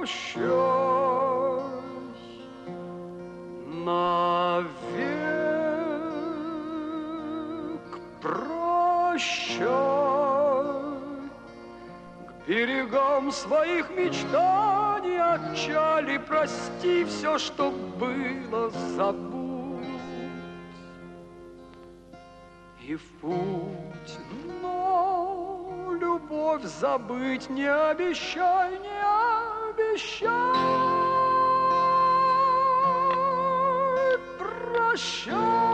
Навек прощай. К берегам своих мечтаний отчали, прости все, что было, забудь. И в путь, но любовь забыть не обещай, не обещай. Прощай.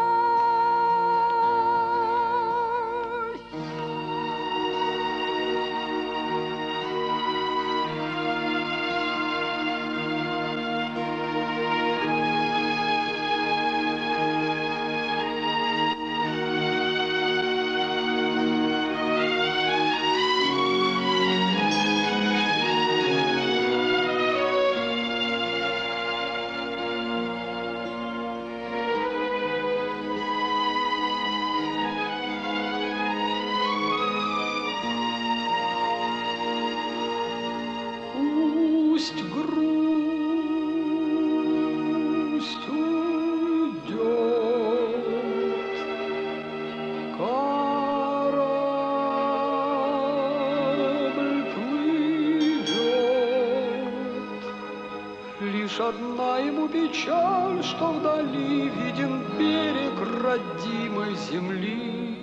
Одна ему печаль, что вдали виден берег родимой земли.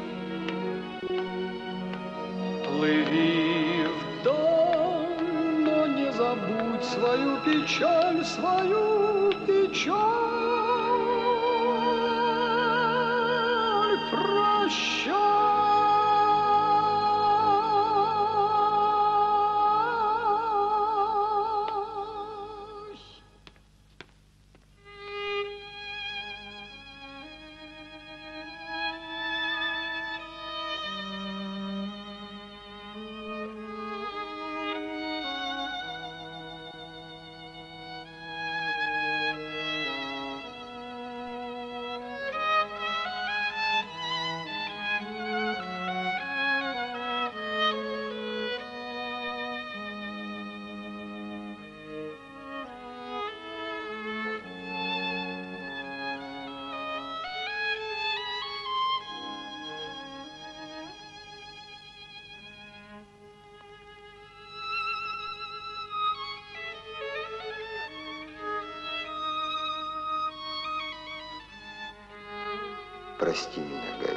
Плыви вдаль, но не забудь свою печаль, свою печаль. Прощай. Прости меня, Гайда.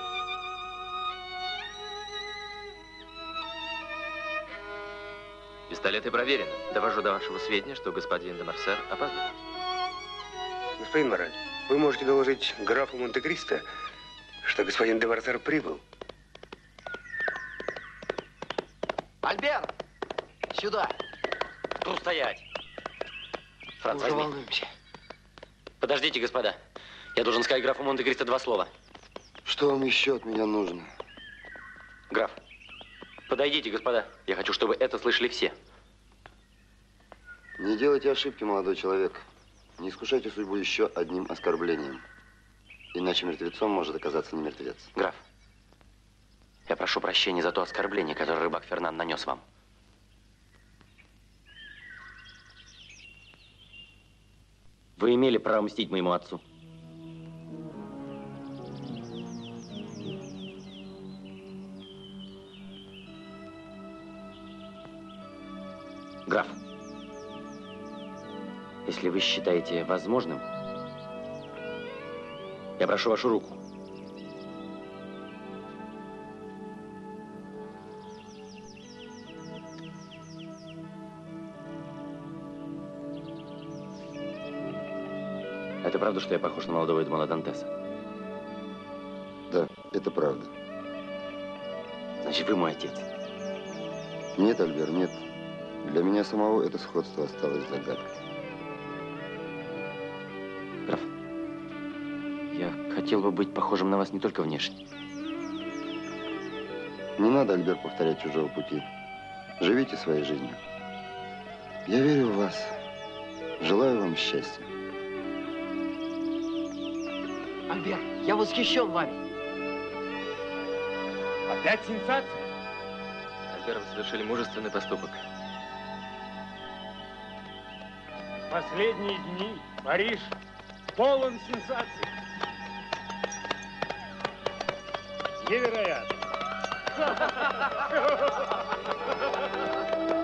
Пистолеты проверены. Довожу до вашего сведения, что господин де Морсер опаздывает. Господин Мораль, вы можете доложить графу Монте-Кристо, что господин де Морсер прибыл. Альбер! Сюда! Тут стоять! Франц, уже волнуемся. Подождите, господа. Я должен сказать графу Монте-Кристо 2 слова. Что вам еще от меня нужно? Граф, подойдите, господа. Я хочу, чтобы это слышали все. Не делайте ошибки, молодой человек. Не искушайте судьбу еще одним оскорблением. Иначе мертвецом может оказаться не мертвец. Граф, я прошу прощения за то оскорбление, которое рыбак Фернан нанес вам. Вы имели право мстить моему отцу. Граф, если вы считаете возможным, я прошу вашу руку. Это правда, что я похож на молодого Эдмона Дантеса? Да, это правда. Значит, вы мой отец? Нет, Альбер, нет. Для меня самого это сходство осталось загадкой. Граф, я хотел бы быть похожим на вас не только внешне. Не надо, Альбер, повторять чужого пути. Живите своей жизнью. Я верю в вас. Желаю вам счастья. Альбер, я восхищен вами. Опять сенсация? Альбер, вы совершили мужественный поступок. Последние дни Париж полон сенсаций. Невероятно.